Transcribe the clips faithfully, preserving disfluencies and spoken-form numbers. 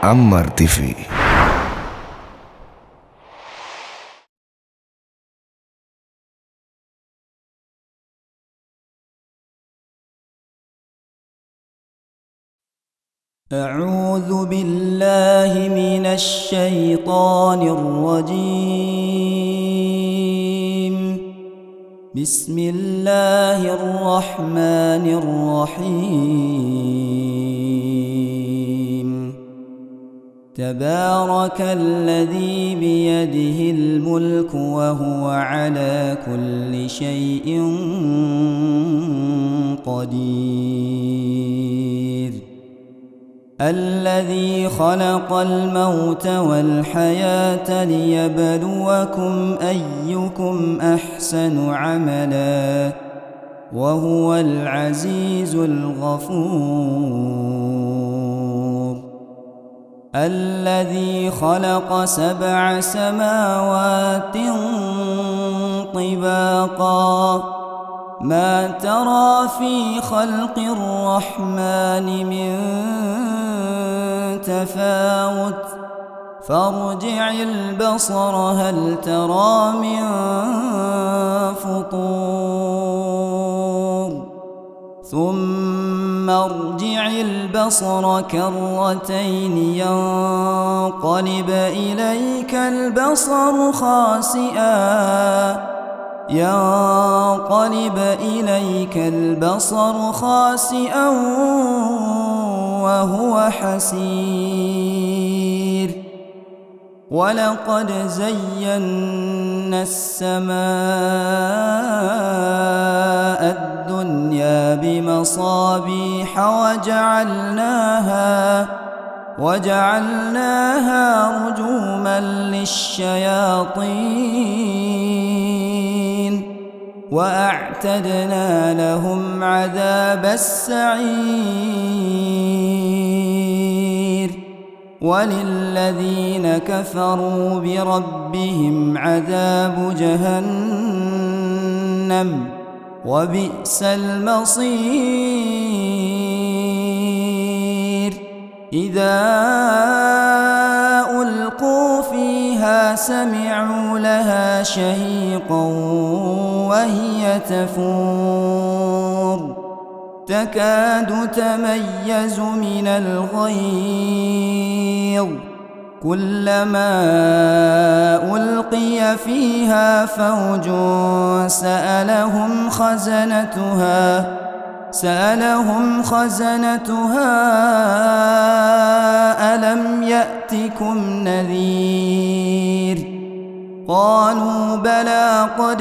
Ammar T V. أعوذ بالله من الشيطان الرجيم. بسم الله الرحمن الرحيم. تبارك الذي بيده الملك وهو على كل شيء قدير. الذي خلق الموت والحياة ليبلوكم أيكم أحسن عملا وهو العزيز الغفور. الذي خلق سبع سماوات طباقا ما ترى في خلق الرحمن من تفاوت فارجع البصر هل ترى من فطور ثم ارجع البصر كرتين ينقلب إليك البصر خاسئا ينقلب إليك البصر خاسئا وهو حسير. ولقد زينا السماء الدنيا بمصابيح وجعلناها وجعلناها رجوما للشياطين وأعتدنا لهم عذاب السعير. وللذين كفروا بربهم عذاب جهنم وبئس المصير. إذا ألقوا فيها سمعوا لها شهيقا وهي تفور تكاد تميز من الغيظ كلما ألقي فيها فوج سألهم خزنتها سألهم خزنتها ألم يأتكم نذير قالوا بلى قد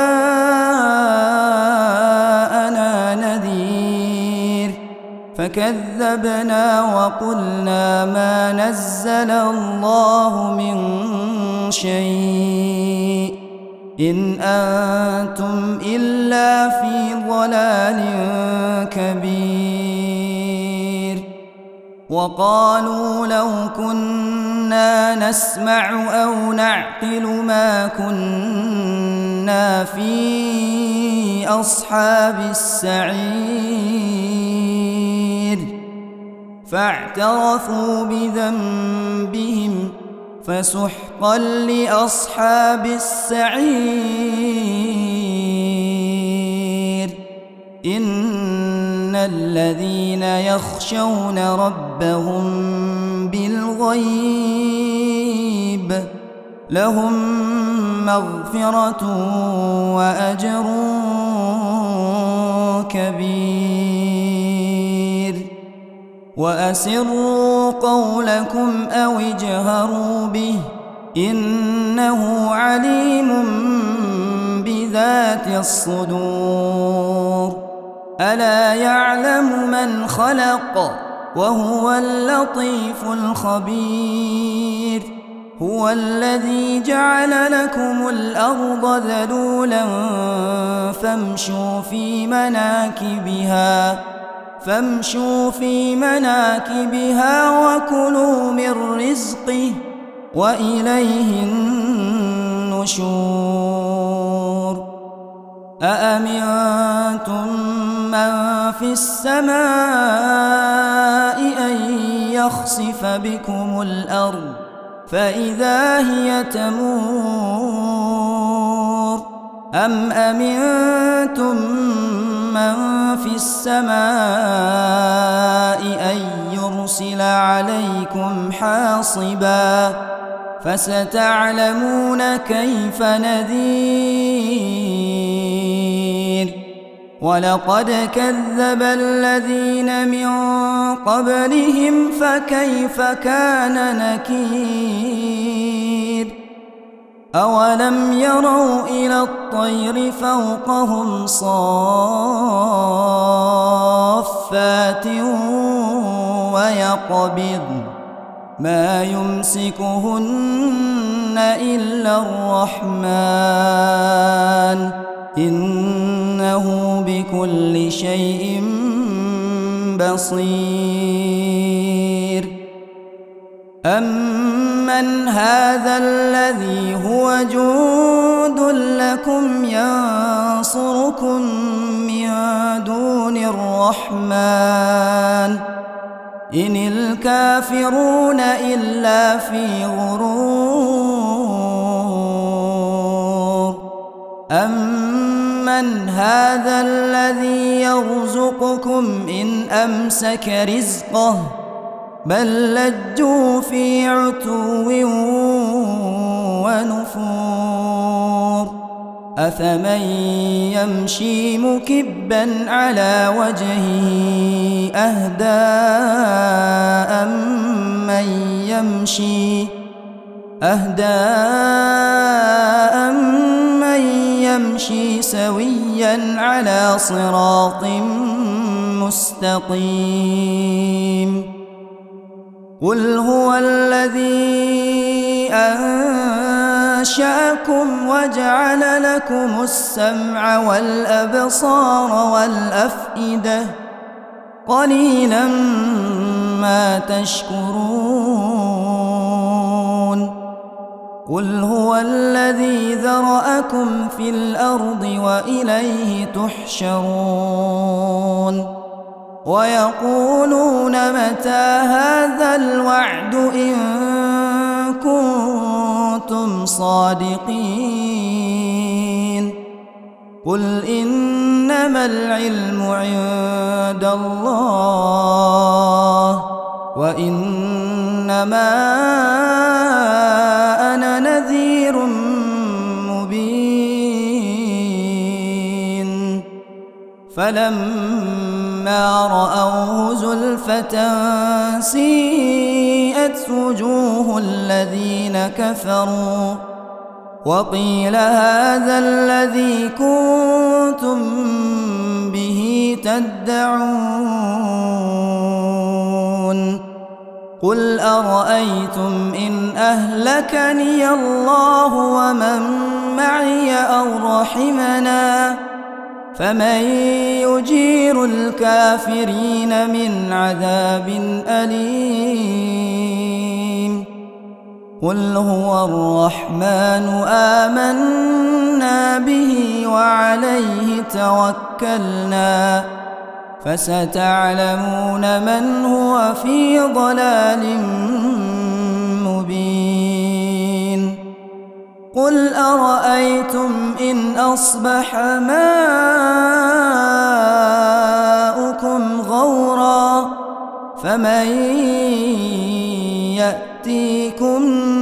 جاءنا نذير فكذبنا وقلنا ما نزل الله من شيء إن أنتم إلا في ضلال كبير. وقالوا لو كنا نسمع أو نعقل ما كنا في أصحاب السعير فاعترفوا بذنبهم فسحقا لأصحاب السعير. إن الذين يخشون ربهم بالغيب لهم مغفرة وأجر كبير. وأسروا قولكم أو اجهروا به إنه عليم بذات الصدور. ألا يعلم من خلق وهو اللطيف الخبير. هو الذي جعل لكم الأرض ذلولا فامشوا في مناكبها فامشوا في مناكبها وكلوا من رزقه وإليه النشور. أأمنتم من في السماء أن يخسف بكم الأرض فإذا هي تمور أم أمنتم من في السماء أن يرسل عليكم حاصبا فستعلمون كيف نذير ولقد كذب الذين من قبلهم فكيف كان نكير أولم يروا إلى الطير فوقهم صافات ويقبضن ما يمسكهن إلا الرحمن إنه بكل شيء بصير أمن هذا الذي هو جند لكم ينصركم من دون الرحمن إن الكافرون إلا في غرور أمن هذا الذي يرزقكم إن أمسك رزقه بل لجوا في عتو ونفور أفمن يمشي مكبا على وجهه أهدى أمن يمشي أهدى أمن يمشي سويا على صراط مستقيم قل هو الذي أنشأكم وجعل لكم السمع والأبصار والأفئدة قليلا ما تشكرون قل هو الذي ذرأكم في الأرض وإليه تحشرون ويقولون متى هذا الوعد إن كنتم صادقين قل إنما العلم عند الله وإنما أنا نذير مبين فلما رأوه زلفة سيئت وجوه الذين كفروا وقيل هذا الذي كنتم به تدعون قل أرأيتم إن أهلكني الله ومن معي أو رحمنا فمن يجير الكافرين من عذاب أليم قل هو الرحمن آمنا به وعليه توكلنا فستعلمون من هو في ضلال مبين قل أرأيتم إن أصبح ماؤكم غورا فمن يأتيكم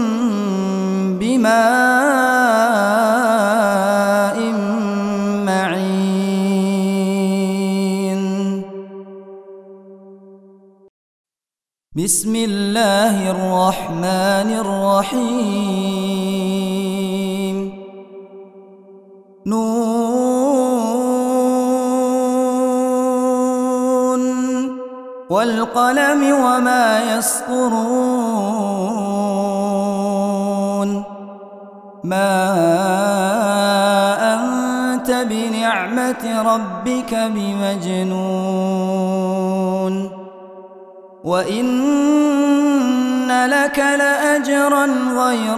بماء معين بسم الله الرحمن الرحيم نون والقلم وما يسطرون ما أنت بنعمة ربك بمجنون وإن لك لأجرا غير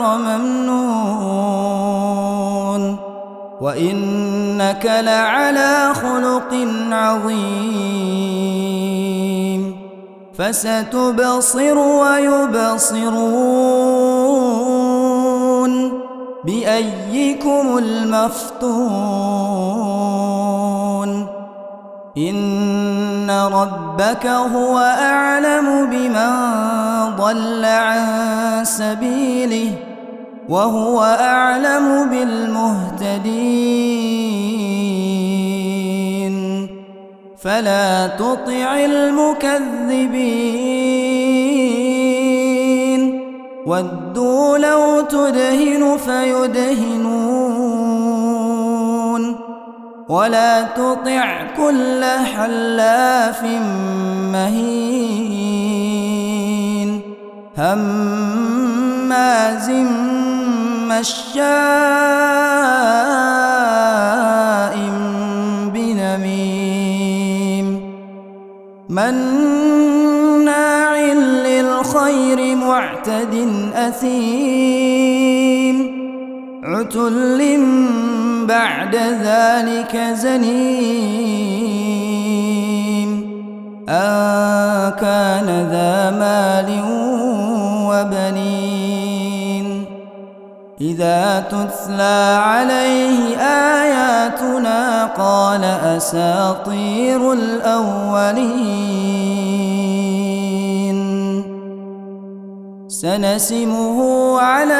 ممنون وإنك لعلى خلق عظيم فستبصر ويبصرون بأيكم المفتون إن ربك هو أعلم بمن ضل عن سبيله وهو أعلم بالمهتدين فلا تطع المكذبين ودوا لو تدهن فيدهنون ولا تطع كل حلاف مهين هماز مشاء بنميم مناع للخير معتد أثيم عتل بعد ذلك زنيم أن كان ذا مال وبنين إذا تتلى عليه آياتنا قال أساطير الأولين سنسمه على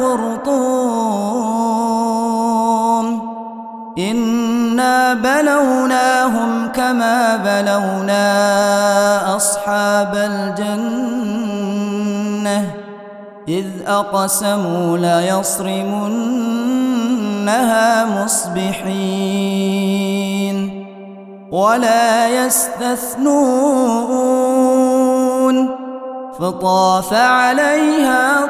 الخرطوم إنا بلوناهم كما بلونا أصحاب الجنة إذ أقسموا ليصرمنها مصبحين ولا يستثنون فطاف عليها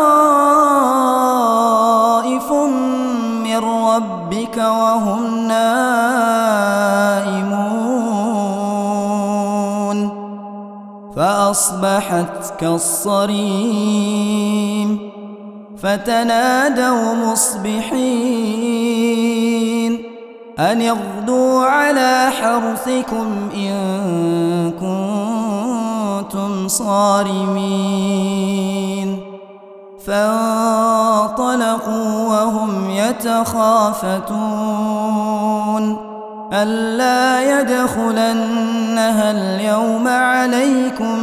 طائف من ربك وهم نائمون فأصبحت كالصريم فتنادوا مصبحين أن اغدوا على حرثكم إن كنتم صارمين فانطلقوا وهم يتخافتون ألا يدخلنها اليوم عليكم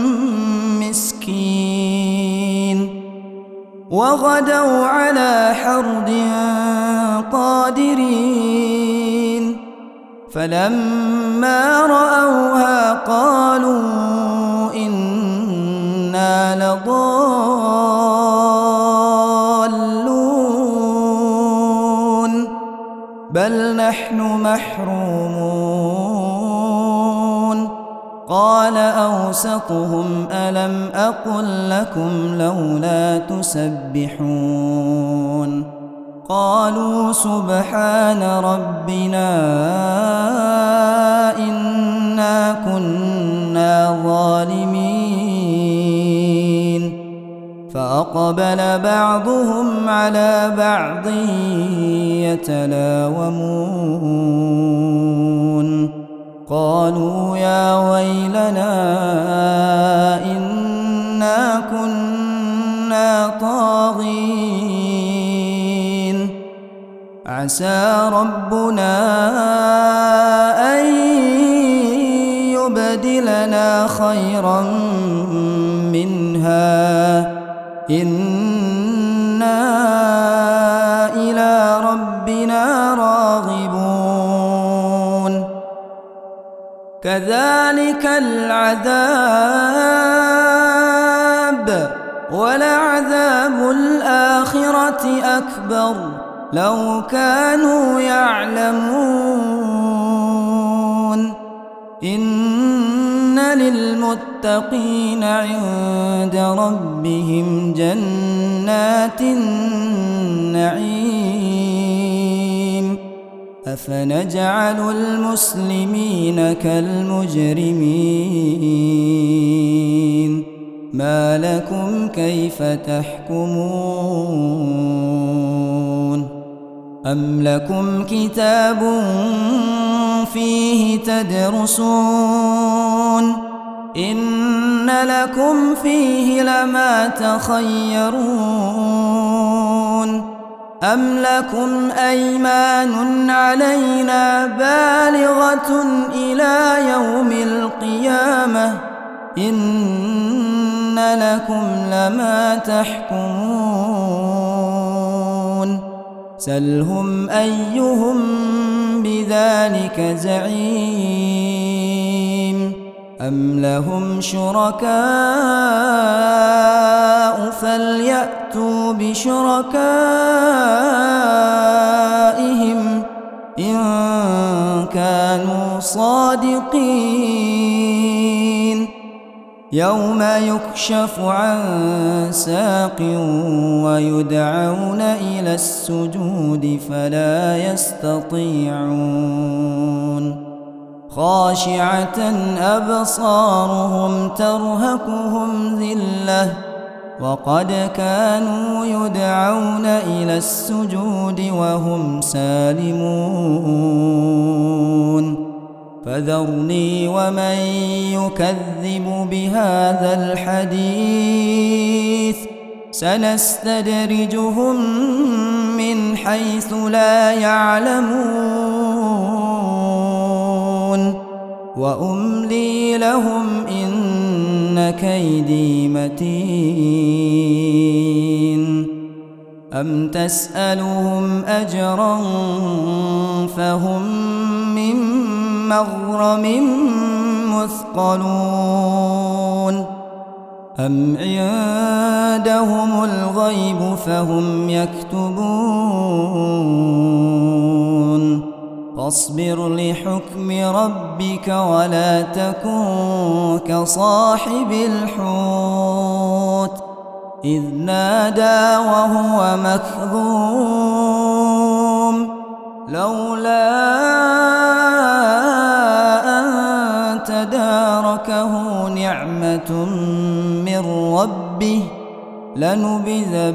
مسكين وغدوا على حرد قادرين فلما رأوها قالوا إنا لضالون بل نحن محرومون قال أوسطهم ألم أقل لكم لولا تسبحون قالوا سبحان ربنا إنا كنا ظالمين فأقبل بعضهم على بعض يتلاومون قالوا يا ويلنا إنا كنا طاغين عسى ربنا أن يبدلنا خيرا منها إنا إلى ربنا راغبون كذلك العذاب ولعذاب الآخرة أكبر لو كانوا يعلمون إن للمتقين عند ربهم جنات النعيم أفنجعل المسلمين كالمجرمين ما لكم كيف تحكمون أم لكم كتاب فيه تدرسون إن لكم فيه لما تخيرون أم لكم أيمان علينا بالغة إلى يوم القيامة إن لكم لما تحكمون سلهم أيهم بذلك زعيم أم لهم شركاء فليأتوا بشركائهم إن كانوا صادقين يوم يكشف عن ساق ويدعون إلى السجود فلا يستطيعون خاشعة أبصارهم ترهقهم ذلة وقد كانوا يدعون إلى السجود وهم سالمون فذرني ومن يكذب بهذا الحديث سنستدرجهم من حيث لا يعلمون وأملي لهم إن كيدي متين أم تسألهم أجرا فهم من مغرم مثقلون أم عندهم الغيب فهم يكتبون فاصبر لحكم ربك ولا تكن كصاحب الحوت إذ نادى وهو مكظوم لولا أن تداركه نعمة من ربه لنبذ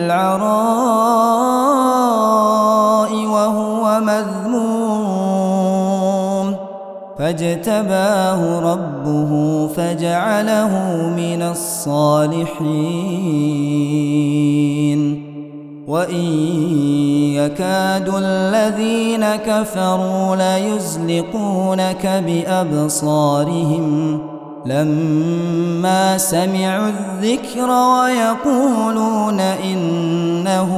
بالعراء وهو مذموم فاجتباه ربه فجعله من الصالحين وإن يكاد الذين كفروا ليزلقونك بأبصارهم لما سمعوا الذكر ويقولون إنه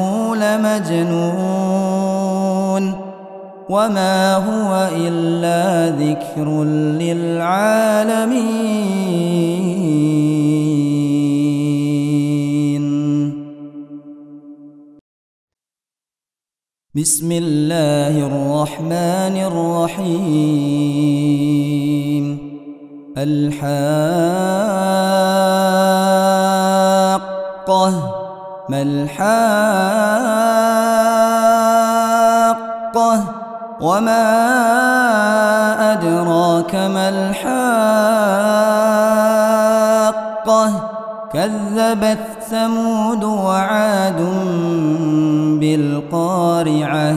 لمجنون وما هو إلا ذكر للعالمين. بسم الله الرحمن الرحيم. الحاقة ما الحاقة وما أدراك ما الحاقة كذبت ثمود وعاد بالقارعة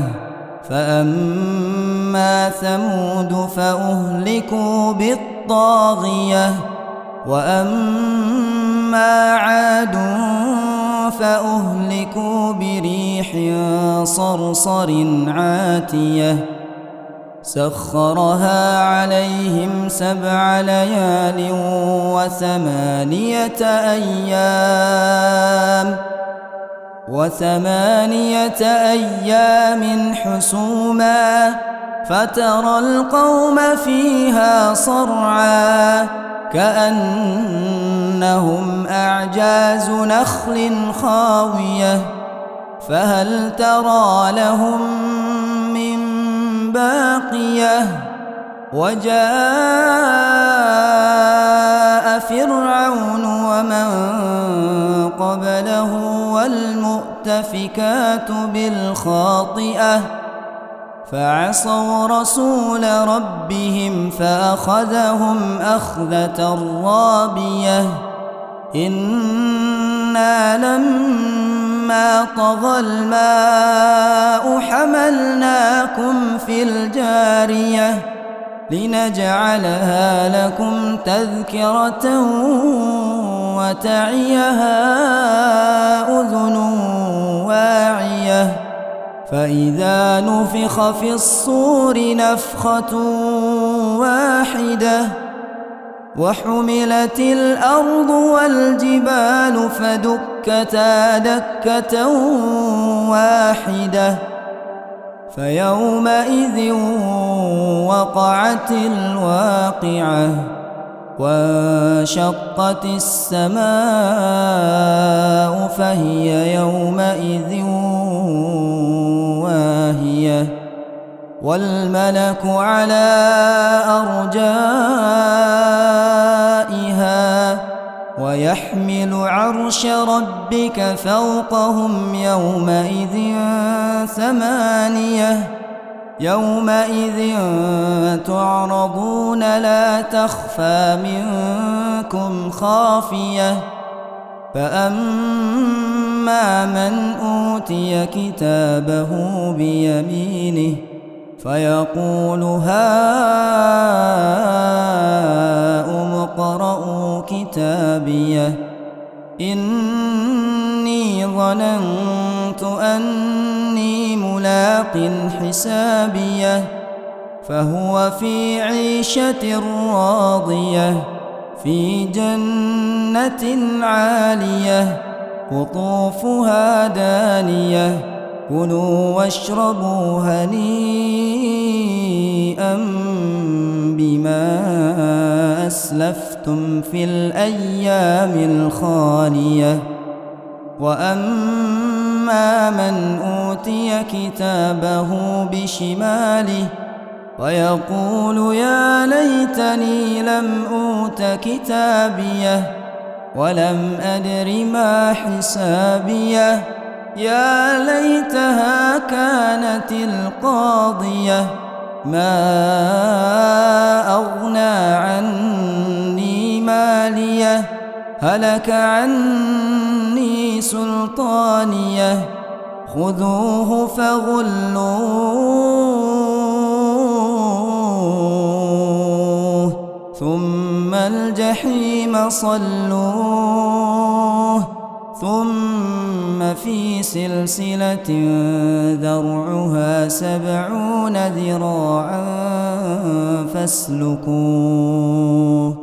فأما ثمود فأهلكوا بالطاغية وأما عاد فأهلكوا بريح صرصر عاتية سخرها عليهم سبع ليال وثمانية أيام وثمانية أيام حسوما فترى القوم فيها صرعا كأنهم أعجاز نخل خاوية فهل ترى لهم من باقية وجاء فرعون ومن قبله والمؤتفكات بالخاطئة فعصوا رسول ربهم فأخذهم أخذة رابية إنا لما طغى الماء حملناكم في الجارية لنجعلها لكم تذكرة وتعيها أذن واعية. فإذا نفخ في الصور نفخة واحدة وحملت الأرض والجبال فدكتا دكة واحدة فيومئذ وقعت الواقعة وانشقت السماء فهي يومئذ واهية والملك على أرجائها ويحمل عرش ربك فوقهم يومئذ ثمانية يومئذ تعرضون لا تخفى منكم خافية. فأما من أوتي كتابه بيمينه فيقول هاؤم اقرءوا كتابيه إني ظننت أني ملاق حسابيه فهو في عيشة راضية في جنة عالية قطوفها دانية كلوا واشربوا هنيئا بما أسلفتم في الأيام الخالية. وأما من أوتي كتابه بشماله ويقول يا ليتني لم أوت كتابيه ولم أدر ما حسابيه يا ليتها كانت القاضية ما أغنى عني ماليه هلك عني سلطانيه خذوه فغلوه ثم الجحيم صلوه ثم في سلسلة ذرعها سبعون ذراعا فاسلكوه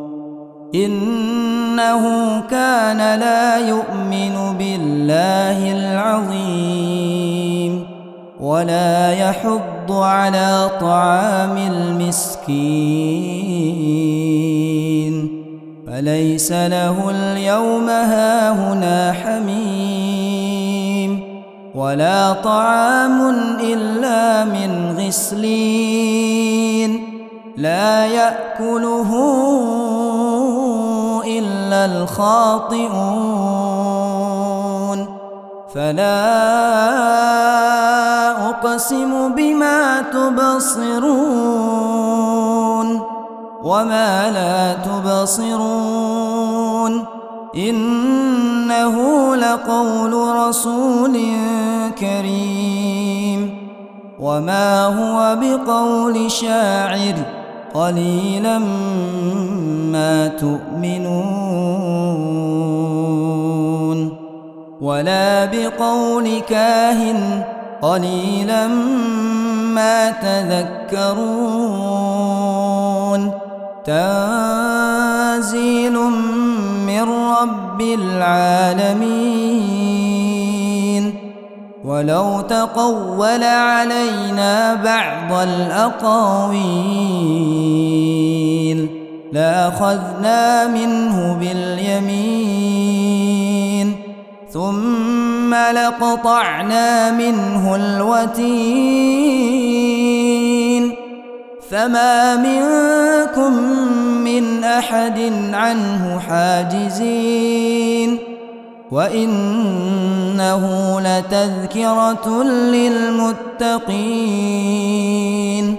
إنه كان لا يؤمن بالله العظيم ولا يحض على طعام المسكين فليس له اليوم هاهنا حميم ولا طعام إلا من غسلين لا يأكله إلا الخاطئون. فلا أقسم بما تبصرون وما لا تبصرون إنه لقول رسول كريم وما هو بقول شاعر قليلا ما تؤمنون ولا بقول كاهن قليلا ما تذكرون تنزيل من رب العالمين ولو تقول علينا بعض الأقاويل لأخذنا منه باليمين ثم لقطعنا منه الوتين فما منكم من أحد عنه حاجزين وإنه لتذكرة للمتقين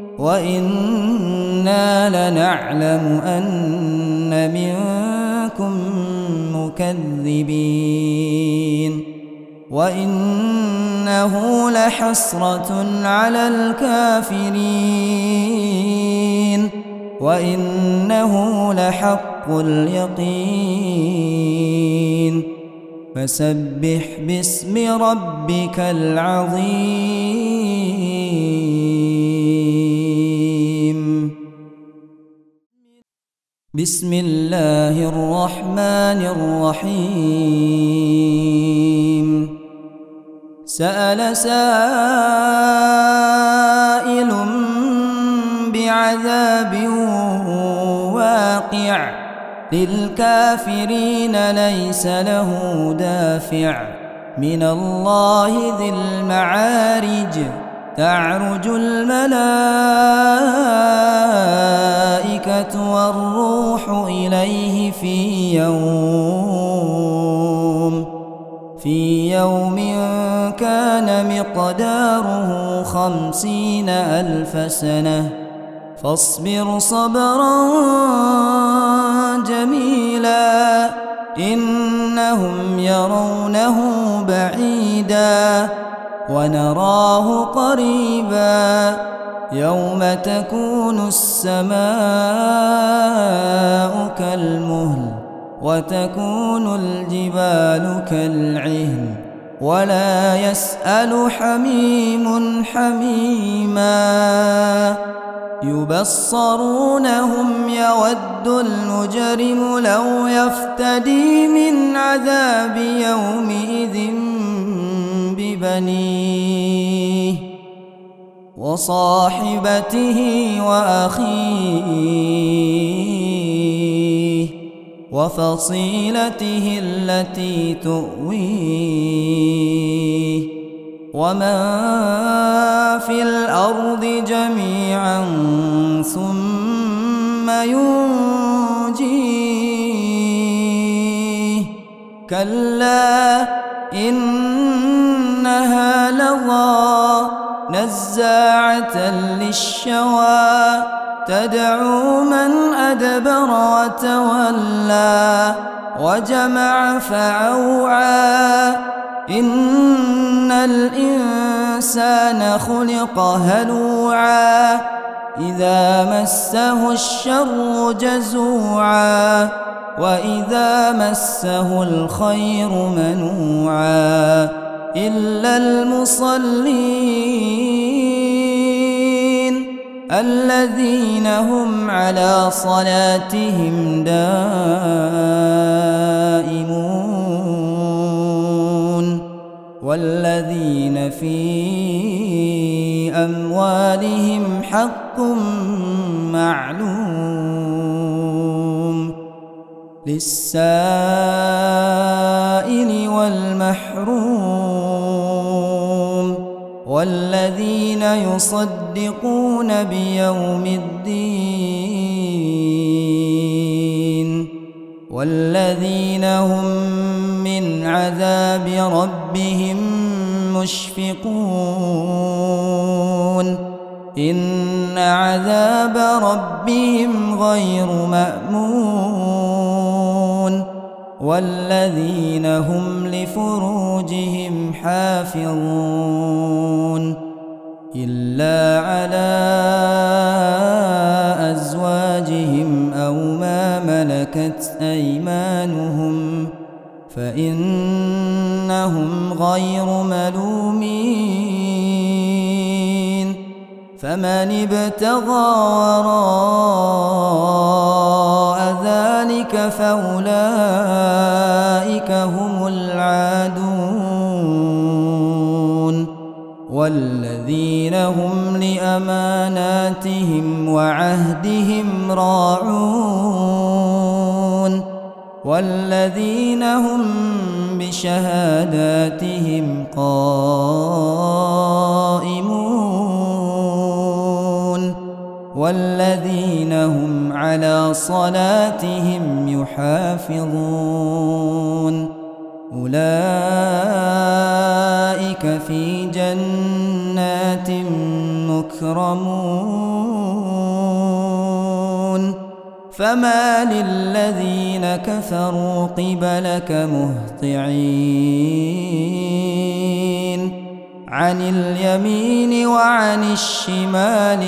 وإنا لنعلم أن منكم مكذبين وإنه لحسرة على الكافرين وإنه لحق اليقين فسبح باسم ربك العظيم. بسم الله الرحمن الرحيم. سأل سائل بعذاب واقع للكافرين ليس له دافع من الله ذي المعارج تعرج الملائكة والروح إليه في يوم في يوم كان مقداره خمسين ألف سنة فاصبر صبرا جميلا إنهم يرونه بعيدا ونراه قريبا يوم تكون السماء كالمهل وتكون الجبال كالعهن ولا يسأل حميم حميما يبصرونهم يود المجرم لو يفتدي من عذاب يومئذ ببنيه وصاحبته وأخيه وفصيلته التي تؤويه ومن في الأرض جميعا ثم ينجيه كلا إنها لظى نزاعة للشوى تدعو من أدبر وتولى وجمع فأوعى إن الإنسان خلق هلوعا إذا مسه الشر جزوعا وإذا مسه الخير منوعا إلا المصلين الذين هم على صلاتهم دائمون والذين في أموالهم حق معلوم للسائل والمحروم والذين يصدقون بيوم الدين والذين هم من عذاب ربهم مشفقون إن عذاب ربهم غير مأمون والذين هم لفروجهم حافظون إلا على أزواجهم أو ما ملكت أيمانهم فإنهم غير ملومين فمن ابتغى وراء ذلك فأولئك هم العادون والذين هم لأماناتهم وعهدهم راعون والذين هم بشهاداتهم قائمون والذين هم على صلاتهم يحافظون أولئك في جنات مكرمون فمال الذين كفروا قبلك مهطعين عن اليمين وعن الشمال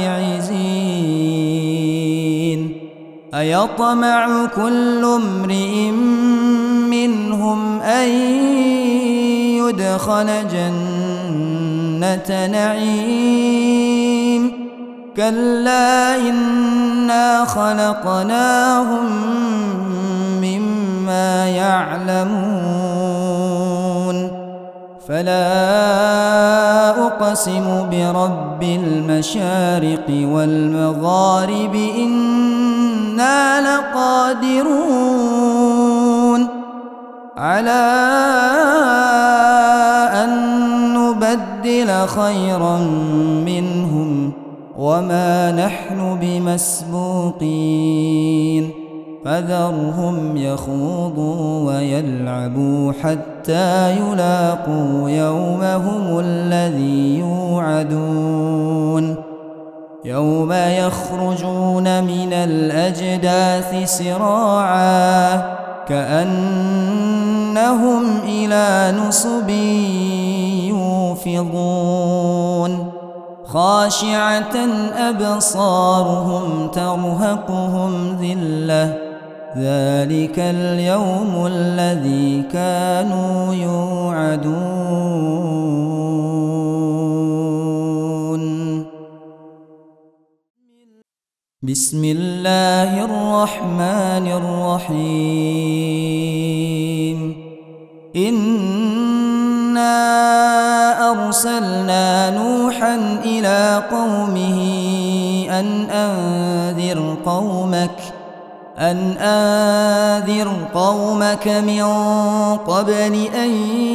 عزين أيطمع كل امرئ منهم أن يدخل جنة نعيم كلا إنا خلقناهم مما يعلمون فلا أقسم برب المشارق والمغارب إنا لقادرون على أن نبدل خيرا منهم وما نحن بمسبوقين فذرهم يخوضوا ويلعبوا حتى يلاقوا يومهم الذي يوعدون يوم يخرجون من الأجداث سراعا كأنهم إلى نصب يوفضون خاشعة أبصارهم ترهقهم ذلة ذلك اليوم الذي كانوا يوعدون. بسم الله الرحمن الرحيم. إنا أرسلنا نوحا إلى قومه أن أنذر قومك أن أنذر قومك من قبل أن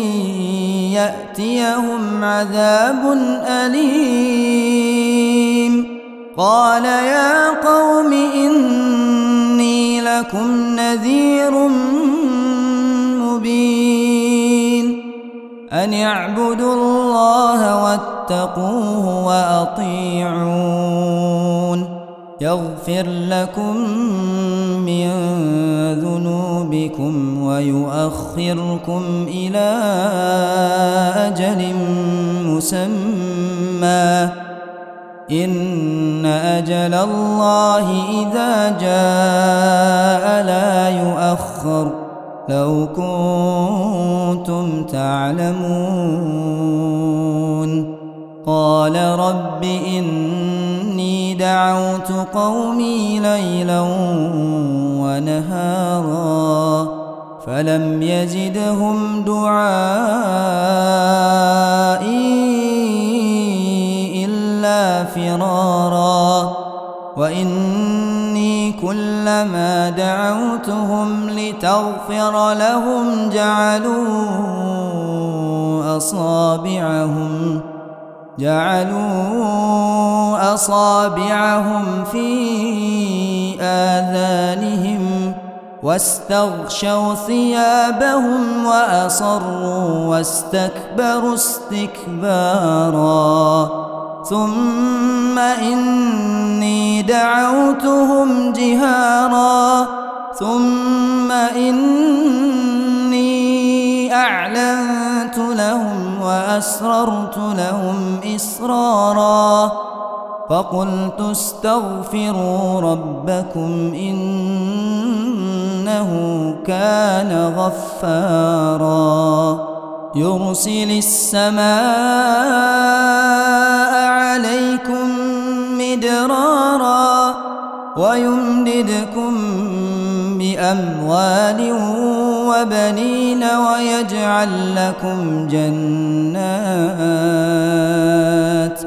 يأتيهم عذاب أليم. قال يا قوم إني لكم نذير مبين أن اعبدوا الله واتقوه وأطيعون يغفر لكم من ذنوبكم ويؤخركم إلى أجل مسمى إن أجل الله إذا جاء لا يؤخر لو كنتم تعلمون. قال رب إني دعوت قومي ليلا ونهارا فلم يزدهم دعائي إلا فرارا وإني كلما دعوتهم لتغفر لهم جعلوا أصابعهم جعلوا أصابعهم في آذانهم واستغشوا ثيابهم وأصروا واستكبروا استكبارا ثم إني دعوتهم جهارا ثم إني أعلنت لهم وأسررت لهم إسرارا فقلت استغفروا ربكم إنه كان غفارا يرسل السماء عليكم مدرارا ويمددكم بأموال وبنين ويجعل لكم جنات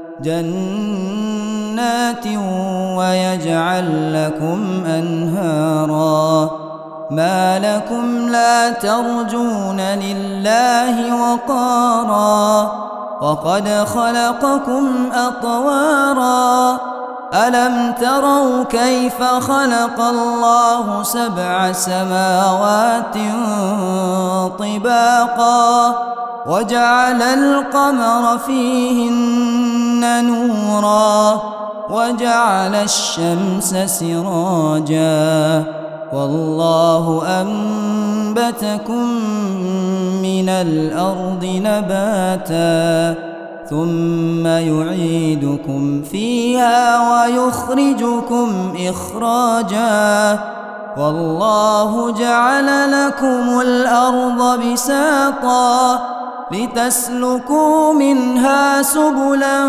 جنات ويجعل لكم أنهارا ما لكم لا ترجون لله وقارا وقد خلقكم أطوارا ألم تروا كيف خلق الله سبع سماوات طباقا وجعل القمر فيهن نورا وجعل الشمس سراجا والله أنبتكم من الأرض نباتا ثم يعيدكم فيها ويخرجكم إخراجا والله جعل لكم الأرض بساطا لتسلكوا منها سبلا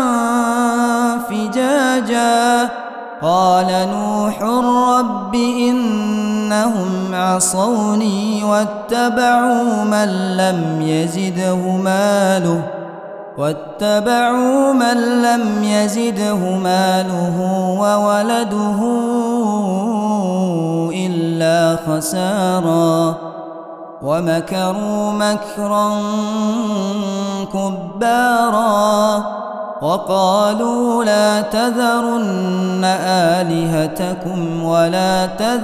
فجاجا قال نوح رب إنهم عصوني واتبعوا من لم يزده ماله واتبعوا من لم يزده ماله وولده إلا خسارا ومكروا مكرا كبارا وقالوا لا تذرن آلهتكم ولا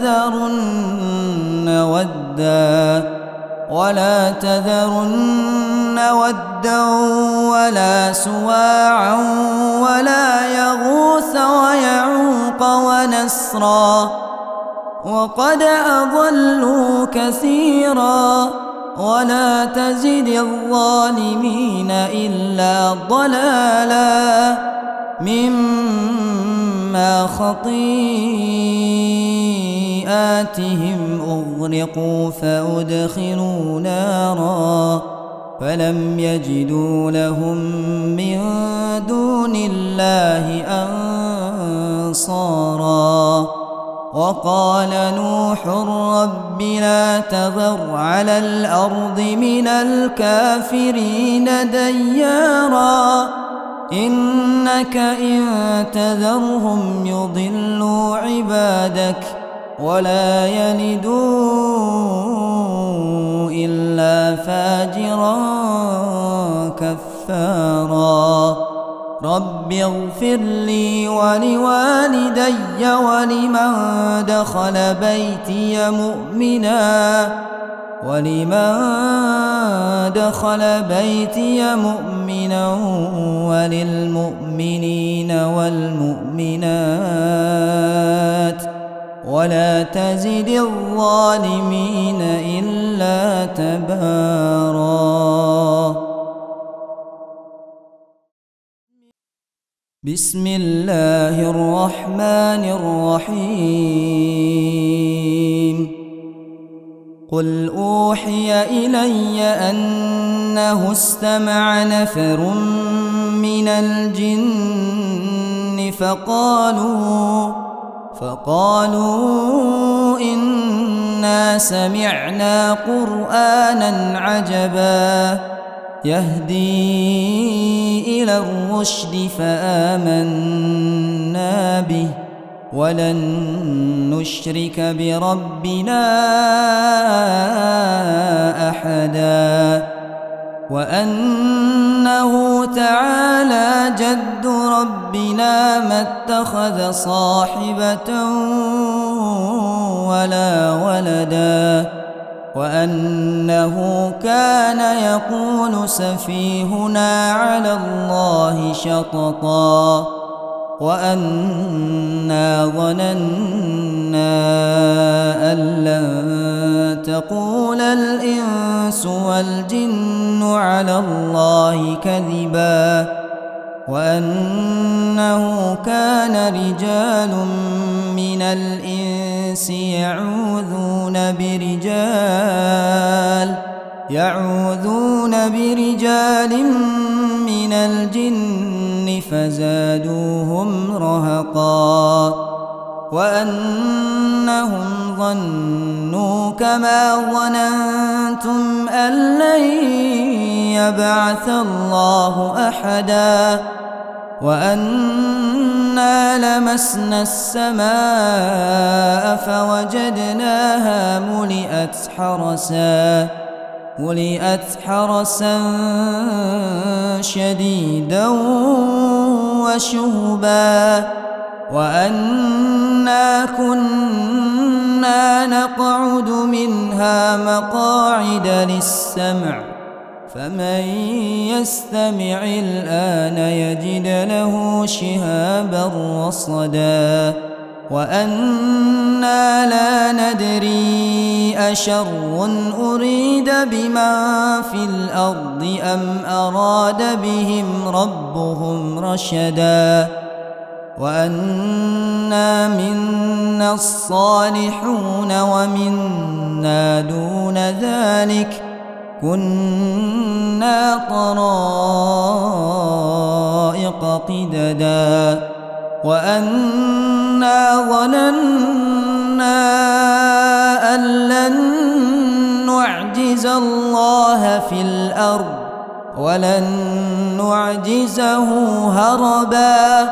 تذرن ودا ولا تذرن ودا ولا سواعا ولا يغوث ويعوق ونسرا وقد أضلوا كثيرا ولا تزد الظالمين إلا ضلالا مما خطيئاتهم أغرقوا فأدخلوا نارا فلم يجدوا لهم من دون الله أنصارا وقال نوح رب لا تذر على الأرض من الكافرين ديارا إنك إن تذرهم يضلوا عبادك ولا يلدوا إلا فاجرا كفارا رب اغفر لي ولوالدي ولمن دخل بيتي مؤمنا ولمن دخل بيتي مؤمنا وللمؤمنين والمؤمنات ولا تزد الظالمين إلا تبارا. بسم الله الرحمن الرحيم قل أوحي إلي أنه استمع نفر من الجن فقالوا فقالوا إنا سمعنا قرآنا عجبا يهدي إلى الرشد فآمنا به ولن نشرك بربنا أحدا وأنه تعالى جد ربنا ما اتخذ صاحبة ولا ولدا وأنه كان يقول سفيهنا على الله شططا وأنا ظننا أن لن تقول الإنس والجن على الله كذبا وأنه كان رجال من الإنس يعوذون برجال يعوذون برجال من الجن فزادوهم رهقا وأنهم ظنوا كما ظننتم أن لن يبعث الله أحدا وأنا لمسنا السماء فوجدناها ملئت حرسا ملئت حرسا شديدا وشهبا وأنا كنا نقعد منها مقاعد للسمع فمن يستمع الآن يجد له شهابا رصدا وأنا لا ندري أشر أريد بمن في الأرض أم أراد بهم ربهم رشدا وأنا منا الصالحون ومنا دون ذلك كنا طرائق قددا وأنا ظننا أن لن نعجز الله في الأرض ولن نعجزه هربا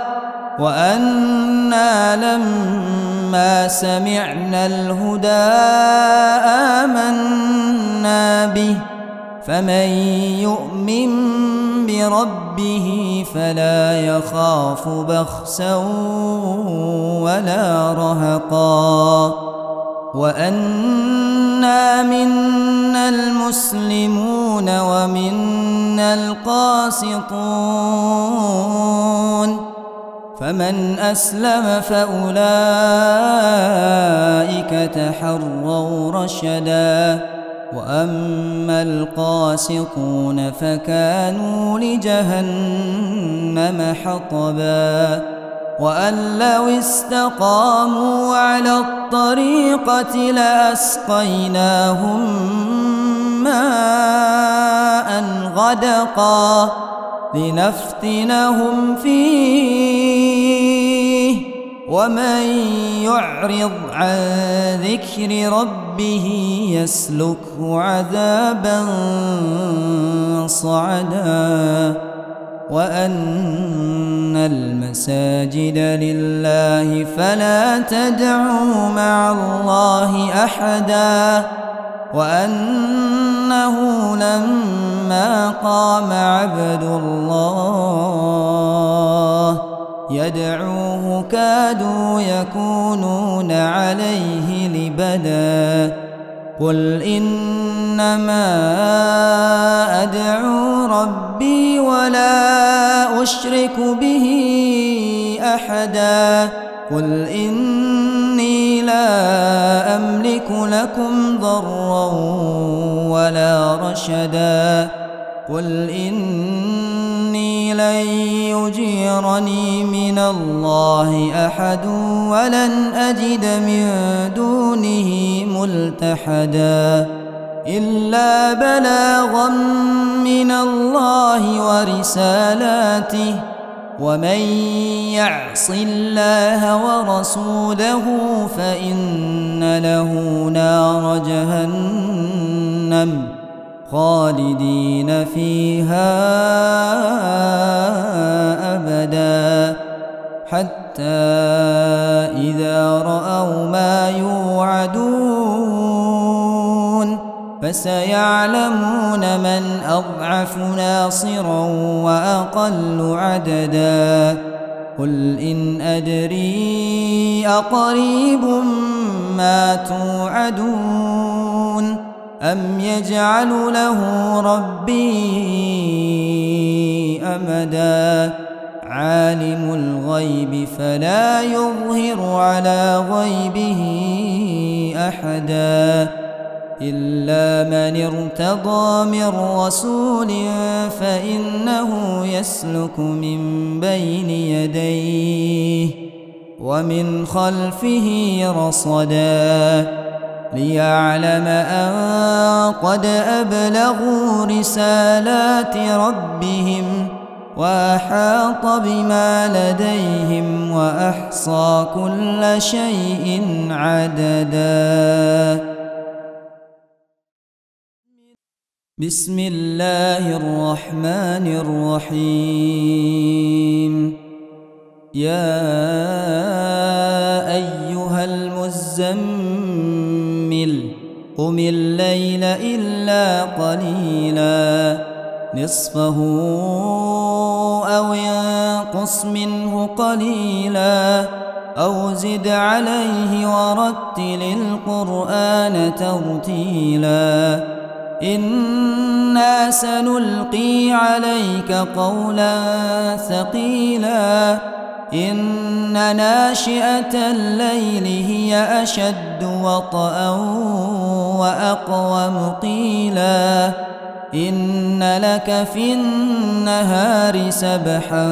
وأنا لما سمعنا الهدى آمنا به فمن يؤمن بربه فلا يخاف بخسا ولا رهقا وأنا منا المسلمون ومنا القاسطون فمن أسلم فأولئك تحروا رشدا وأما القاسطون فكانوا لجهنم حطبا وأن لو استقاموا على الطريقة لأسقيناهم ماء غدقا لنفتنهم فيه ومن يعرض عن ذكر ربه يسلكه عذابا صعدا وأن المساجد لله فلا تدعوا مع الله أحدا وأنه لما قام عبد الله يدعوه كادوا يكونون عليه لبدا قل إنما أدعو ربي ولا أشرك به أحدا قل إني لا أملك لكم ضرا ولا رشدا قل إني لن يجيرني من الله أحد ولن أجد من دونه ملتحدا إلا بلاغا من الله ورسالاته ومن يعص الله ورسوله فإن له نار جهنم خالدين فيها أبدا حتى إذا رأوا ما يوعدون فسيعلمون من أضعف ناصرا وأقل عددا قل إن أدري أقريب ما توعدون أم يجعل له ربي أمدا عالم الغيب فلا يظهر على غيبه أحدا إلا من ارتضى من رسول فإنه يسلك من بين يديه ومن خلفه رصدا ليعلم أن قد أبلغوا رسالات ربهم وأحاط بما لديهم وأحصى كل شيء عددا. بسم الله الرحمن الرحيم. يا أيها المزمل قم الليل إلا قليلا نصفه أو ينقص منه قليلا أو زد عليه ورتل القرآن ترتيلا إنا سنلقي عليك قولا ثقيلا إن ناشئة الليل هي أشد وطئا وأقوم قيلا إن لك في النهار سبحا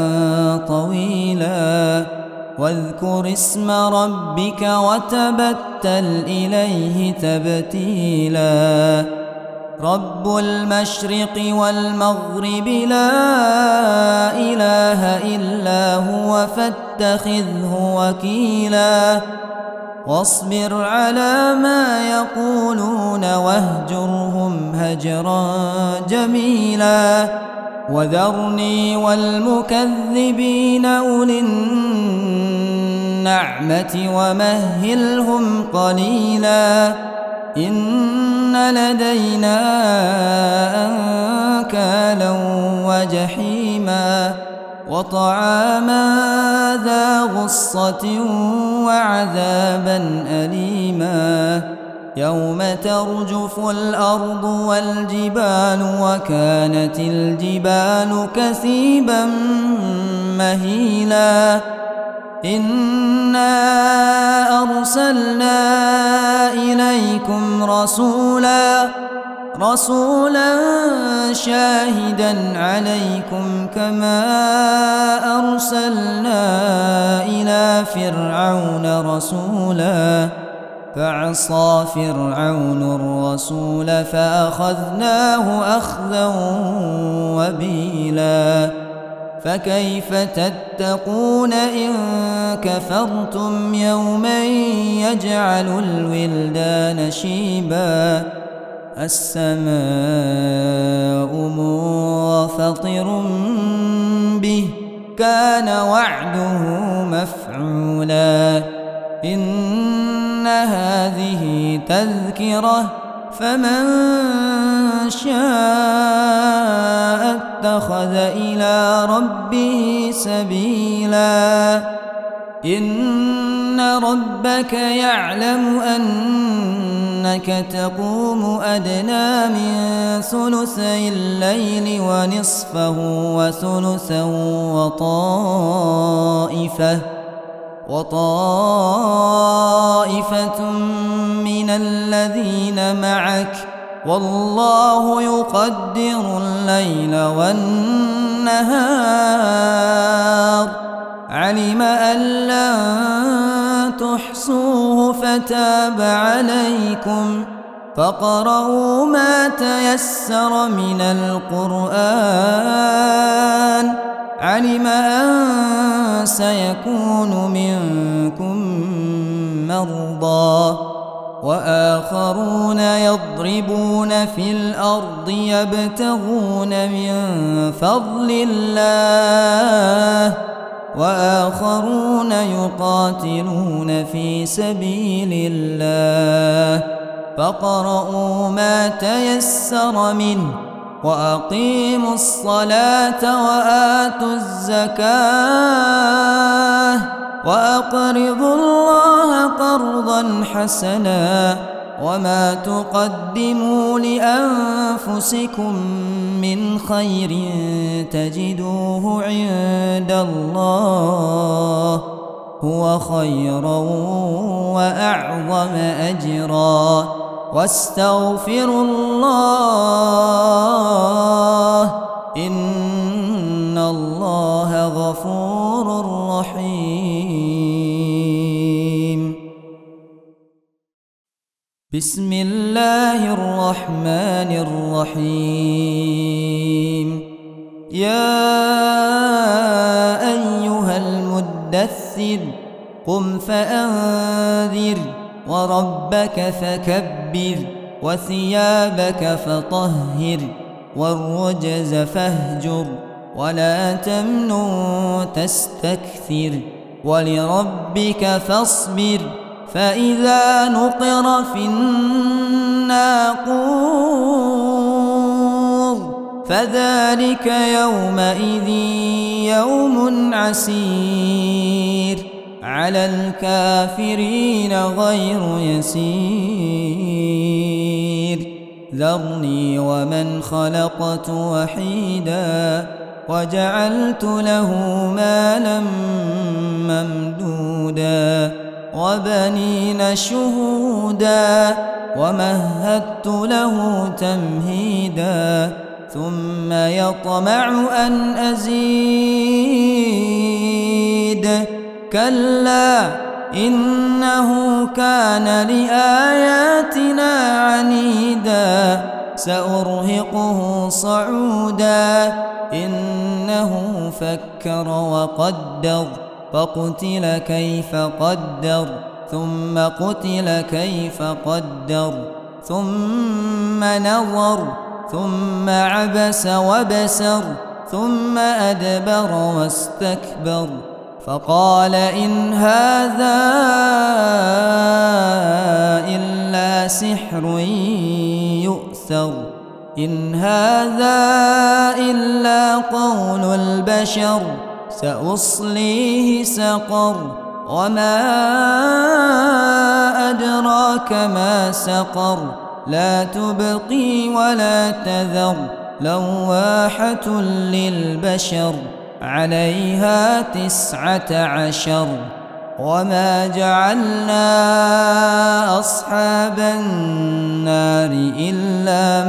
طويلا واذكر اسم ربك وتبتل إليه تبتيلا رب المشرق والمغرب لا إله إلا هو فاتخذه وكيلا واصبر على ما يقولون واهجرهم هجرا جميلا وذرني والمكذبين أولي النعمة ومهلهم قليلا إن لدينا أنكالا وجحيما وطعاما ذا غصة وعذابا أليما يوم ترجف الأرض والجبال وكانت الجبال كثيبا مهيلا إنا أرسلنا إليكم رسولا رسولا شاهدا عليكم كما أرسلنا إلى فرعون رسولا فعصى فرعون الرسول فأخذناه أخذا وبيلا فكيف تتقون إن كفرتم يوما يجعل الولدان شيبا السماء منفطر به كان وعده مفعولا إن هذه تذكرة فمن شاء اتخذ إلى ربه سبيلا إن ربك يعلم أنك تقوم أدنى من ثلثي الليل ونصفه وثلثا وطائفة وطائفة من الذين معك والله يقدر الليل والنهار علم أن لن تحصوه فتاب عليكم فاقرؤوا ما تيسر من القرآن علم أن سيكون منكم مرضى وآخرون يضربون في الأرض يبتغون من فضل الله وآخرون يقاتلون في سبيل الله فاقرؤوا ما تيسر منه وأقيموا الصلاة وآتوا الزكاة وأقرضوا الله قرضا حسنا وما تقدموا لأنفسكم من خير تجدوه عند الله هو خيرا وأعظم أجرا واستغفروا الله إن الله غفور رحيم بسم الله الرحمن الرحيم يا أيها المدثر قم فأنذر وربك فكبر وثيابك فطهر والرجز فاهجر ولا تمنن تستكثر ولربك فاصبر فإذا نقر في الناقور فذلك يومئذ يوم عسير على الكافرين غير يسير ذرني ومن خلقت وحيدا وجعلت له مالا ممدودا وبنين شهودا ومهدت له تمهيدا ثم يطمع أن أزيد كلا إنه كان لآياتنا عنيدا سأرهقه صعودا إنه فكر وقدر فقتل كيف قدر ثم قتل كيف قدر ثم نظر ثم عبس وبسر ثم أدبر واستكبر فقال إن هذا إلا سحر يؤثر إن هذا إلا قول البشر سأصليه سقر وما أدراك ما سقر لا تبقي ولا تذر لواحة للبشر عليها تسعة عشر وما جعلنا أصحاب النار إلا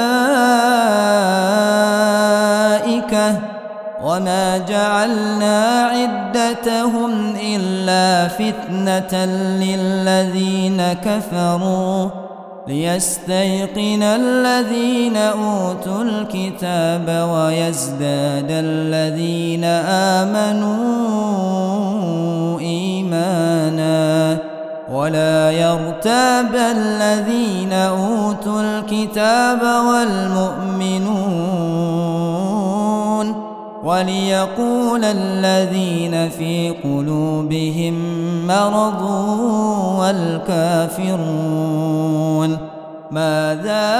ملائكة وما جعلنا عدتهم إلا فتنة للذين كفروا ليستيقن الذين أوتوا الكتاب ويزداد الذين آمنوا إيمانا ولا يرتاب الذين أوتوا الكتاب والمؤمنون وليقول الذين في قلوبهم مرض والكافرون ماذا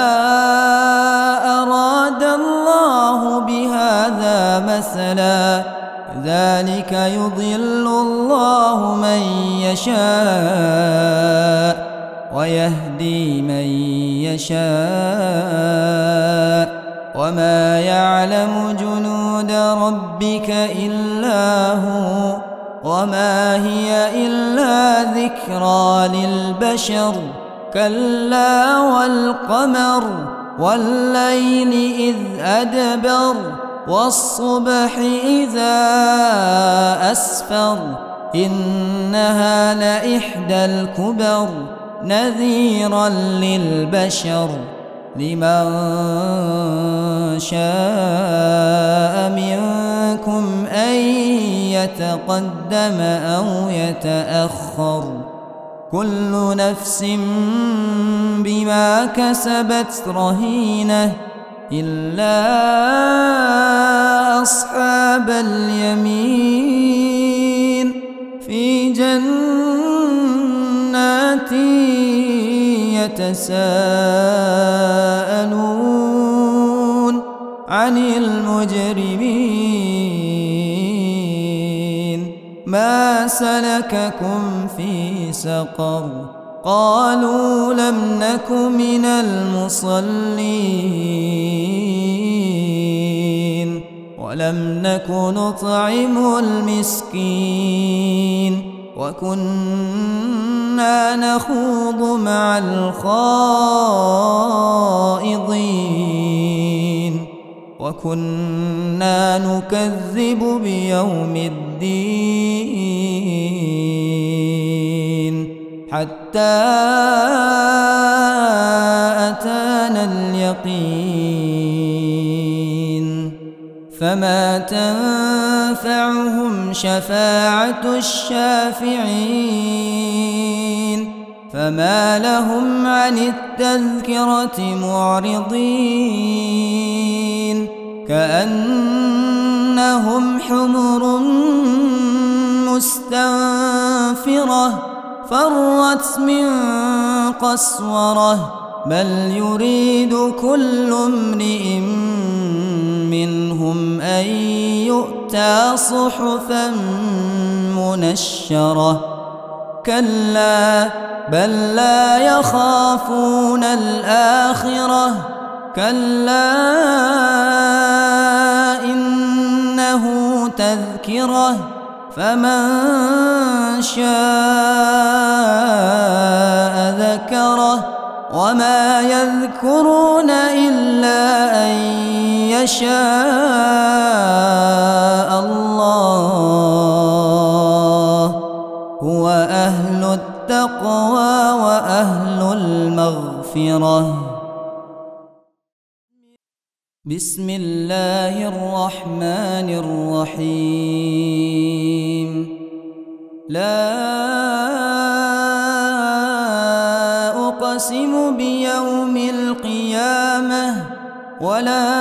أراد الله بهذا مثلا ذلك يضل الله من يشاء ويهدي من يشاء وما يعلم جنود ربك إلا هو وما هي إلا ذكرى للبشر كلا والقمر والليل إذ أدبر والصبح إذا أسفر إنها لإحدى الكبر نذيرا للبشر لمن شاء منكم أن يتقدم أو يتأخر كل نفس بما كسبت رهينة إلا أصحاب اليمين في جنات يتساءلون عن المجرمين ما سلككم في سقر قالوا لم نك من المصلين ولم نك نطعم المسكين وكنا نخوض مع الخائضين وكنا نكذب بيوم الدين حتى أتانا اليقين فما تنفعهم شفاعة الشافعين فما لهم عن التذكرة معرضين كأنهم حمر مستنفرة فرت من قسورة بل يريد كل امرئ منهم أن يؤتى صحفا منشرة كلا بل لا يخافون الآخرة كلا إنه تذكرة فمن شاء ذكره وما يذكرون إلا أن يشاء الله هو أهل التقوى وأهل المغفرة. بسم الله الرحمن الرحيم. لا أقسم بيوم القيامة ولا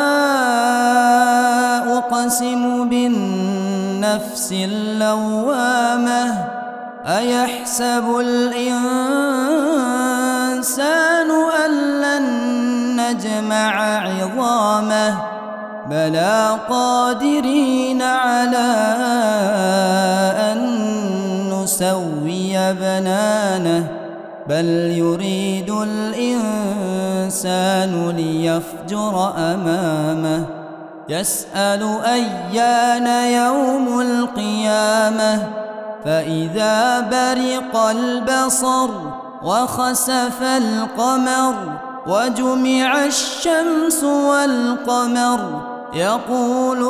أقسم بالنفس اللوامة أيحسب الإنسان أن لن نجمع عظامه بلى قادرين على أن نسوي بنانه بل يريد الإنسان ليفجر أمامه يسأل أيان يوم القيامة فإذا برق البصر وخسف القمر وجمع الشمس والقمر يقول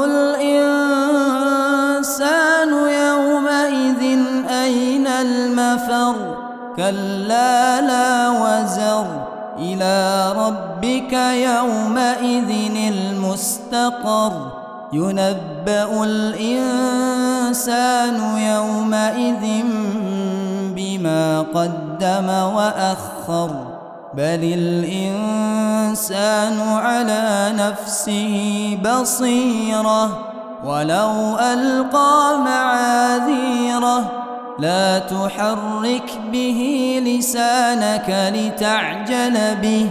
الإنسان يومئذ أين المفر كلا لا وزر إلى ربك يومئذ المستقر ينبأ الإنسان يومئذ بما قدم وأخر بل الإنسان على نفسه بصيرة ولو ألقى معاذيره لا تحرك به لسانك لتعجل به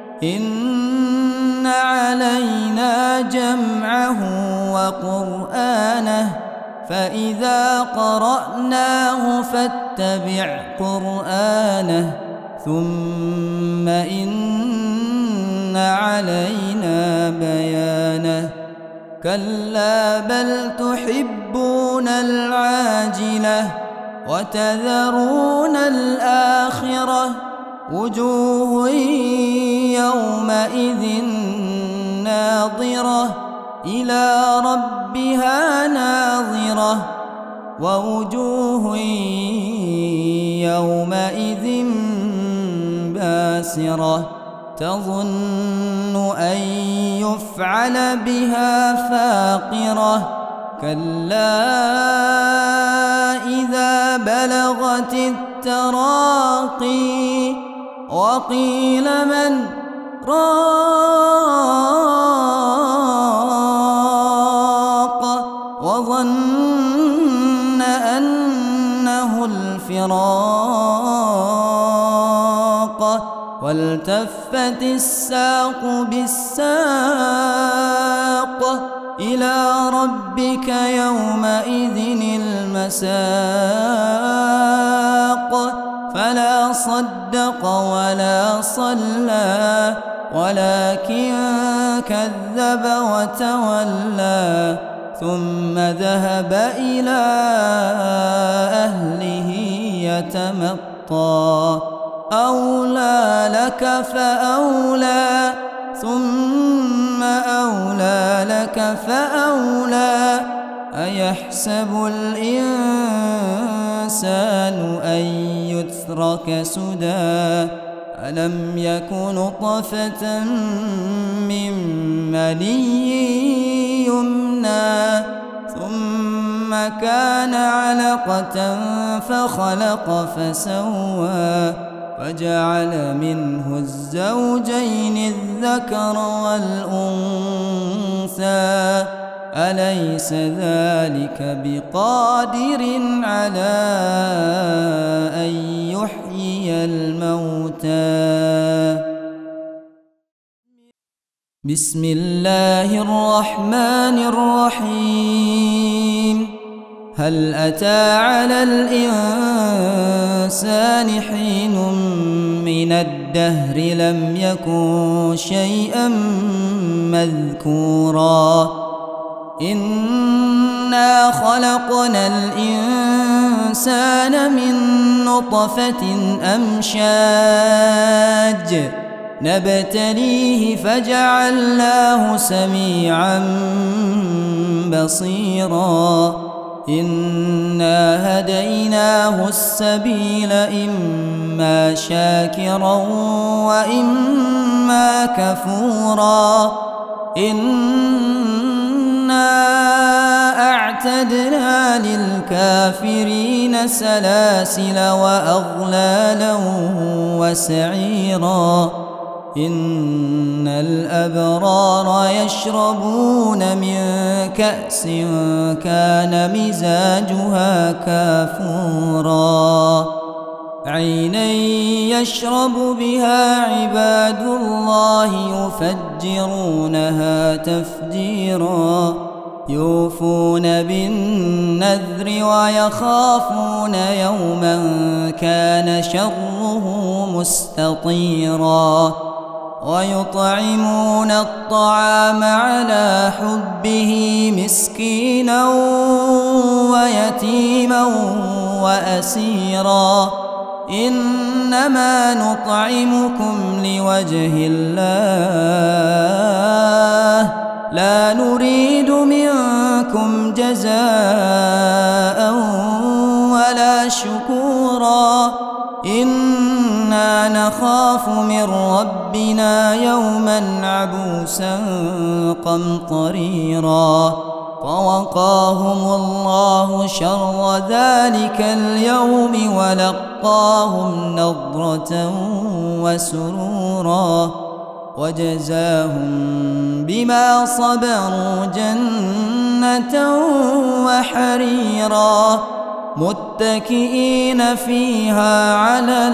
إن علينا جمعه وقرآنه فإذا قرأناه فاتبع قرآنه ثم إن علينا بيانه كلا بل تحبون العاجلة وتذرون الآخرة وجوه يومئذ ناظرة إلى ربها ناظرة ووجوه يومئذ باسرة تظن أن يفعل بها فاقرة كلا إذا بلغت التراقي وقيل من راق وظن أنه الفراق والتفت الساق بالساق إلى ربك يومئذ المساق فلا صدق ولا صلى ولكن كذب وتولى ثم ذهب إلى أهله يتمطى أولى لك فأولى ثم أولى لك فأولى أيحسب الإنسان أن يترك سدى ألم يك نطفة من مني يمنى ثم كان علقة فخلق فسوى فجعل منه الزوجين الذكر والأنثى أليس ذلك بقادر على أن يحيي الموتى بسم الله الرحمن الرحيم هل أتى على الإنسان حين من الدهر لم يكن شيئا مذكورا إنا خلقنا الإنسان من نطفة أمشاج نبتليه فجعلناه سميعا بصيرا إنا هديناه السبيل إما شاكرا وإما كفورا إنا أعتدنا للكافرين سلاسل وأغلالا وسعيرا إن الأبرار يشربون من كأس كان مزاجها كافورا عينا يشرب بها عباد الله يفجرونها تفجيرا يوفون بالنذر ويخافون يوما كان شره مستطيرا ويطعمون الطعام على حبه مسكينا ويتيما وأسيرا إنما نطعمكم لوجه الله لا نريد منكم جزاء ولا شكورا إنا نخاف من ربنا يوما عبوسا قمطريرا فوقاهم الله شر ذلك اليوم ولقاهم نضرة وسرورا وجزاهم بما صبروا جنة وحريرا متكئين فيها على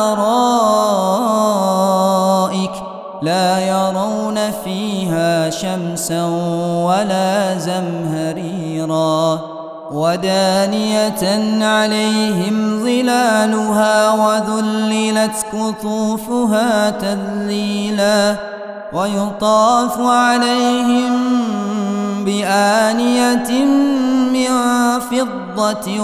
الأرائك لا يرون فيها شمسا ولا زمهريرا ودانية عليهم ظلالها وذللت قطوفها تذليلا ويطاف عليهم بآنية من فضة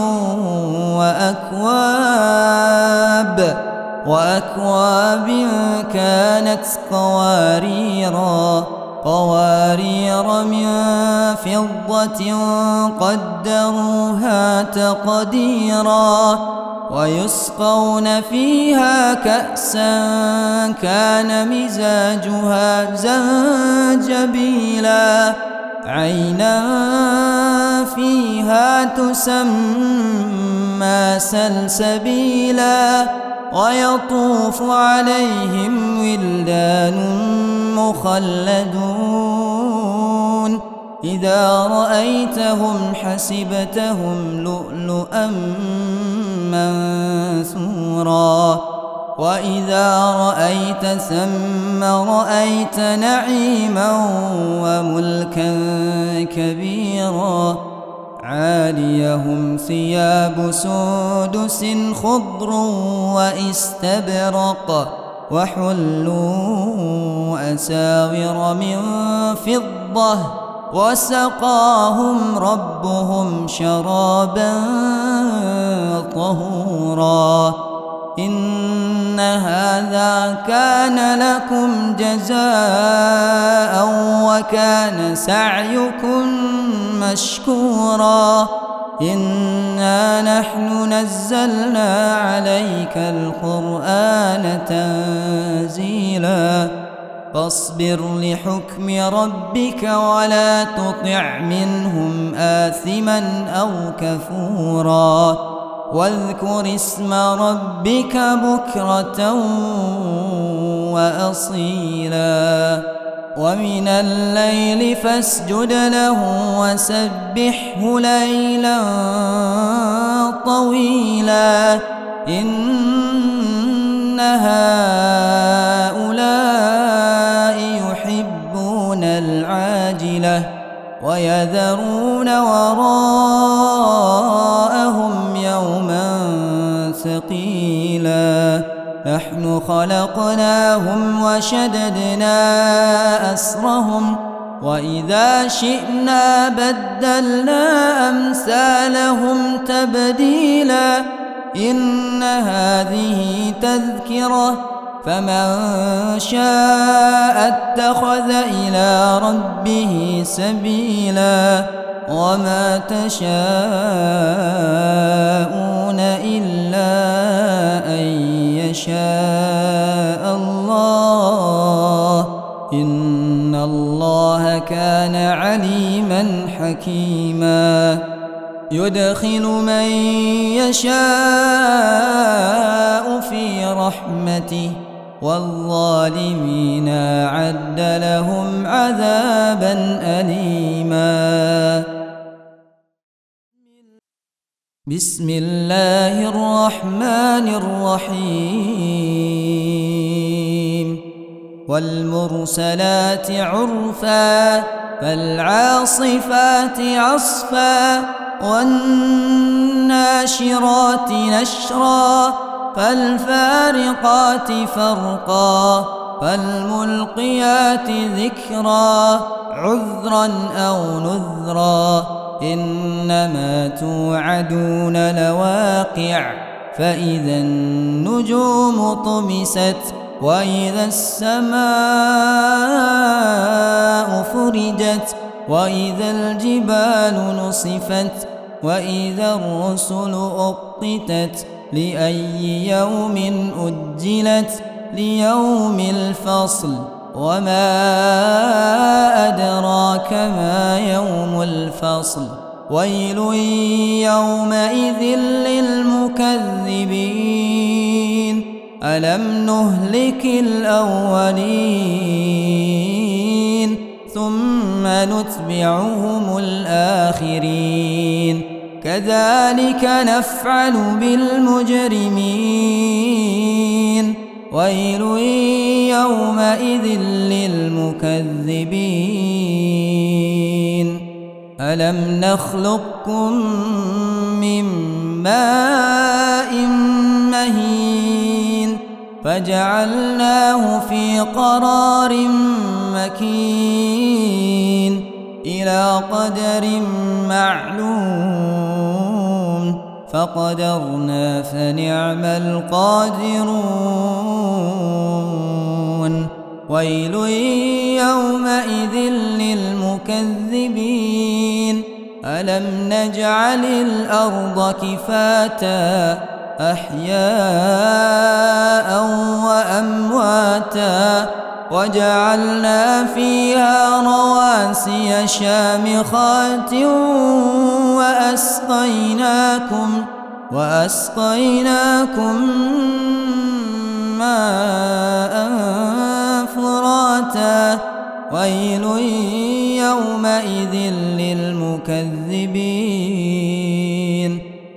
وأكواب وأكواب كانت قواريرا قوارير من فضة قدروها تقديرا ويسقون فيها كأسا كان مزاجها زنجبيلا عينا فيها تسمى سلسبيلا ويطوف عليهم ولدان مخلدون إذا رأيتهم حسبتهم لؤلؤا منثورا وإذا رأيت ثم رأيت نعيما وملكا كبيرا عاليهم ثياب سندس خضر واستبرق وحلوا أساور من فضة وسقاهم ربهم شرابا طهورا إن هذا كان لكم جزاء وكان سعيكم مشكورا إنا نحن نزلنا عليك القرآن تنزيلا فاصبر لحكم ربك ولا تطع منهم آثما أو كفورا واذكر اسم ربك بكرة وأصيلا ومن الليل فاسجد له وسبحه ليلا طويلا إن هؤلاء يحبون العاجلة ويذرون وراءهم ثقيلا نحن خلقناهم وشددنا أسرهم وإذا شئنا بدلنا أمثالهم تبديلا إن هذه تذكرة فمن شاء اتخذ إلى ربه سبيلا وما تشاءون إلا أن يشاء الله إن الله كان عليما حكيما يدخل من يشاء في رحمته والظالمين أعد لهم عذابا أليما بسم الله الرحمن الرحيم والمرسلات عرفا فالعاصفات عصفا والناشرات نشرا فالفارقات فرقا فالملقيات ذكرا عذرا أو نذرا إنما توعدون لواقع فإذا النجوم طمست وإذا السماء فرجت وإذا الجبال نصفت وإذا الرسل أقتت لأي يوم أجلت ليوم الفصل وما أدراك ما يوم الفصل ويل يومئذ للمكذبين ألم نهلك الأولين ثم نتبعهم الآخرين كذلك نفعل بالمجرمين ويل يومئذ للمكذبين ألم نخلقكم من ماء مهين فجعلناه في قرار مكين إلى قدر معلوم فقدرنا فنعم القادرون ويل يومئذ للمكذبين ألم نجعل الأرض كفاتا أحياء وأمواتا وجعلنا فيها رواسي شامخات وأسقيناكم وأسقيناكم ماء فراتا ويل يومئذ للمكذبين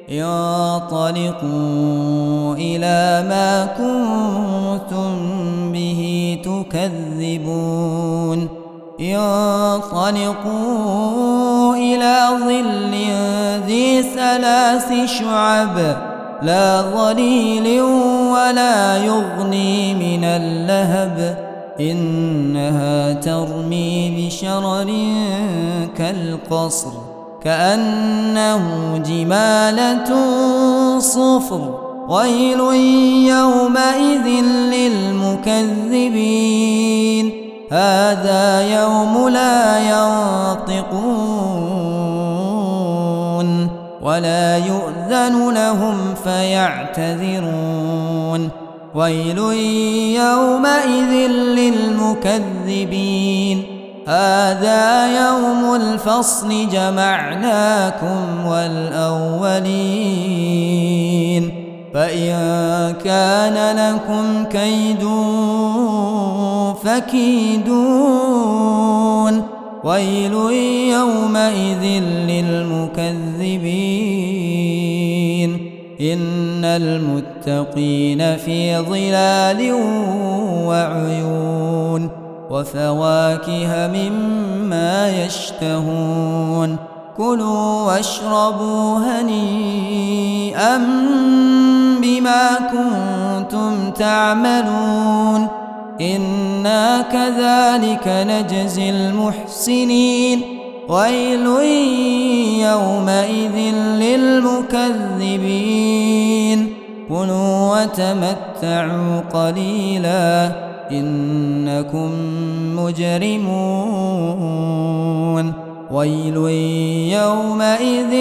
انطلقوا إلى ما كنتم به تكذبون انطلقوا إلى ظل ذي ثلاث شعب لا ظليل ولا يغني من اللهب إنها ترمي بشرر كالقصر كأنه جمالة صفر ويل يومئذ للمكذبين هذا يوم لا ينطقون ولا يؤذن لهم فيعتذرون ويل يومئذ للمكذبين هذا يوم الفصل جمعناكم والأولين فإن كان لكم كيد فكيدون ويل يومئذ للمكذبين إن المتقين في ظلال وعيون وفواكه مما يشتهون كلوا واشربوا هنيئا بما بما كنتم تعملون إنا كذلك نجزي المحسنين ويل يومئذ للمكذبين كلوا وتمتعوا قليلا إنكم مجرمون ويل يومئذ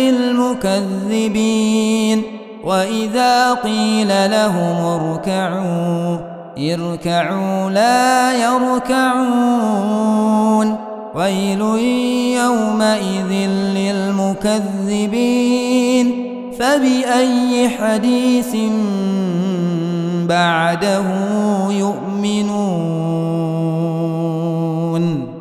للمكذبين وإذا قيل لهم اركعوا اركعوا لا يركعون ويل يومئذ للمكذبين فبأي حديث بعده يؤمنون.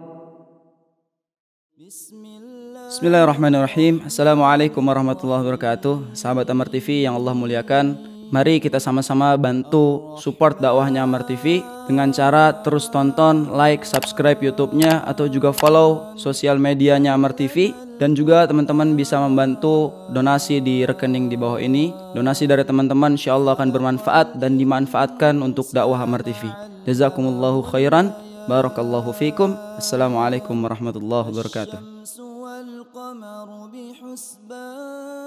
Bismillahirrahmanirrahim. Assalamualaikum warahmatullahi wabarakatuh. Sahabat Amar T V yang Allah muliakan, mari kita sama-sama bantu support dakwahnya Amar T V dengan cara terus tonton, like, subscribe YouTube-nya, atau juga follow sosial medianya Amar T V. Dan juga teman-teman bisa membantu donasi di rekening di bawah ini. Donasi dari teman-teman insya Allah akan bermanfaat dan dimanfaatkan untuk dakwah Amar T V. Jazakumullahu khairan. Barakallahu fikum. Assalamualaikum warahmatullahi wabarakatuh.